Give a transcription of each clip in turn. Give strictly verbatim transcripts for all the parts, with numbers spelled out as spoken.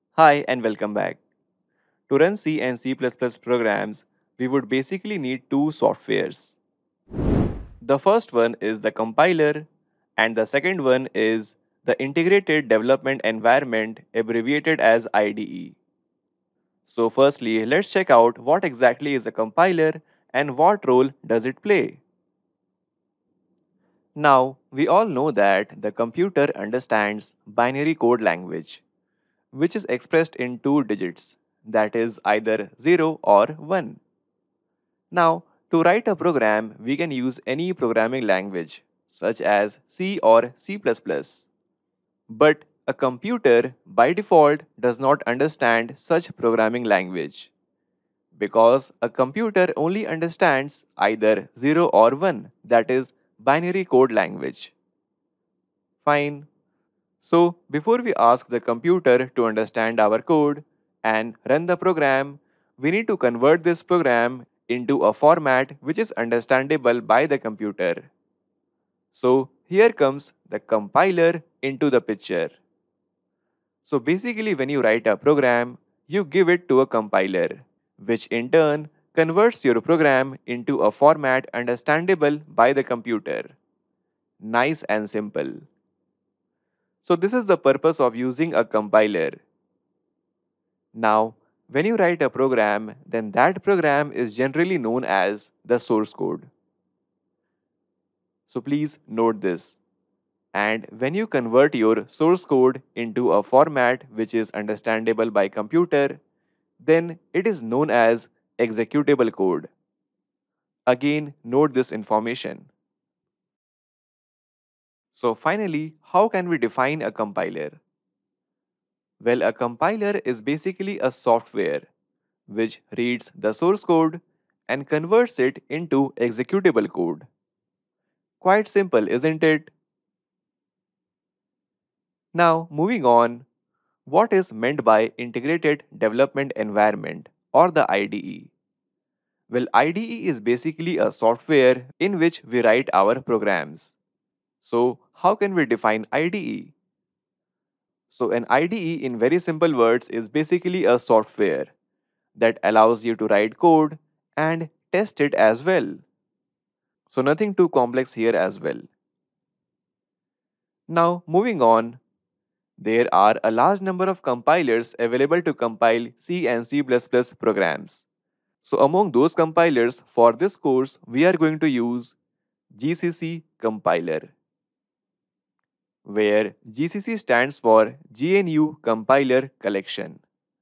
Hi and welcome back. To run C and C plus plus programs, we would basically need two softwares. The first one is the compiler, and the second one is the Integrated Development Environment, abbreviated as I D E. So, firstly, let's check out what exactly is a compiler and what role does it play. Now, we all know that the computer understands binary code language, which is expressed in two digits, that is either zero or one. Now, to write a program, we can use any programming language, such as C or C plus plus. But a computer, by default, does not understand such programming language, because a computer only understands either zero or one, that is, binary code language. Fine. So, before we ask the computer to understand our code and run the program, we need to convert this program into a format which is understandable by the computer. So, here comes the compiler into the picture. So, basically, when you write a program, you give it to a compiler, which in turn converts your program into a format understandable by the computer. Nice and simple. So this is the purpose of using a compiler. Now, when you write a program, then that program is generally known as the source code. So please note this. And when you convert your source code into a format which is understandable by computer, then it is known as executable code. Again, note this information. So finally, how can we define a compiler? Well, a compiler is basically a software which reads the source code and converts it into executable code. Quite simple, isn't it? Now, moving on, what is meant by Integrated Development Environment or the I D E? Well, I D E is basically a software in which we write our programs. So, how can we define I D E? So, an I D E in very simple words is basically a software that allows you to write code and test it as well. So nothing too complex here as well. Now moving on, there are a large number of compilers available to compile C and C plus plus programs. So among those compilers for this course, we are going to use G C C compiler, where G C C stands for G N U Compiler Collection.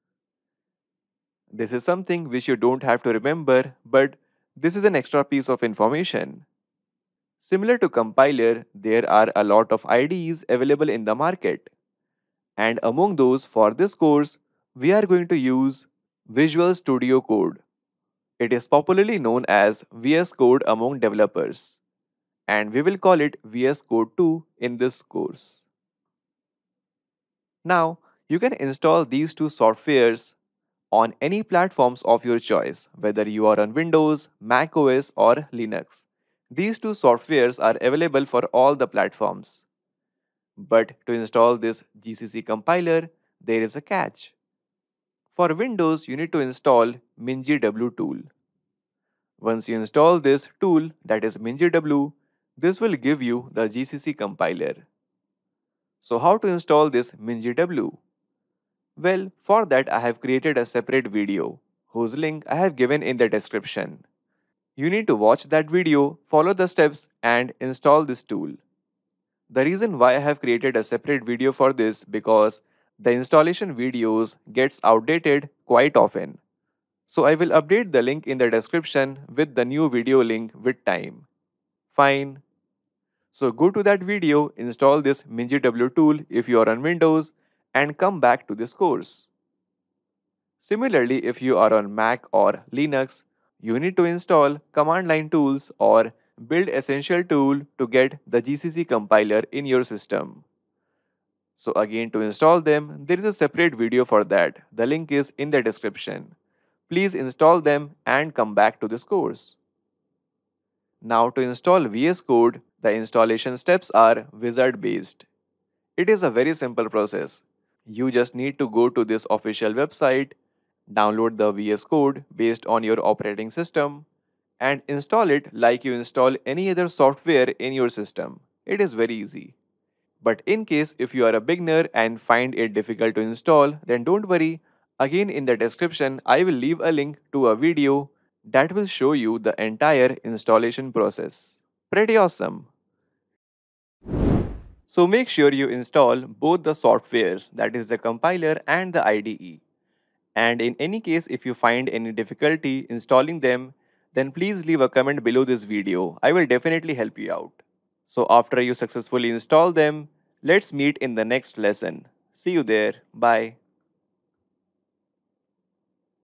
This is something which you don't have to remember, but this is an extra piece of information. Similar to compiler, there are a lot of I D Es available in the market. And among those for this course, we are going to use Visual Studio Code. It is popularly known as V S Code among developers. And we will call it V S Code two in this course. Now, you can install these two softwares on any platforms of your choice, whether you are on Windows, macOS, or Linux. These two softwares are available for all the platforms. But to install this G C C compiler, there is a catch. For Windows, you need to install MinGW tool. Once you install this tool, that is MinGW, this will give you the G C C compiler. So how to install this MinGW? Well, for that I have created a separate video, whose link I have given in the description. You need to watch that video, follow the steps and install this tool. The reason why I have created a separate video for this because the installation videos gets outdated quite often. So I will update the link in the description with the new video link with time. Fine. So go to that video, install this MinGW tool if you are on Windows and come back to this course. Similarly, if you are on Mac or Linux, you need to install command line tools or build essential tool to get the G C C compiler in your system. So again, to install them, there is a separate video for that. The link is in the description. Please install them and come back to this course. Now to install V S Code, the installation steps are wizard based. It is a very simple process. You just need to go to this official website, download the V S Code based on your operating system, and install it like you install any other software in your system. It is very easy. But in case if you are a beginner and find it difficult to install, then don't worry. Again, in the description, I will leave a link to a video that will show you the entire installation process. Pretty awesome. So make sure you install both the softwares, that is the compiler and the I D E. And in any case, if you find any difficulty installing them, then please leave a comment below this video. I will definitely help you out. So after you successfully install them, let's meet in the next lesson. See you there. Bye.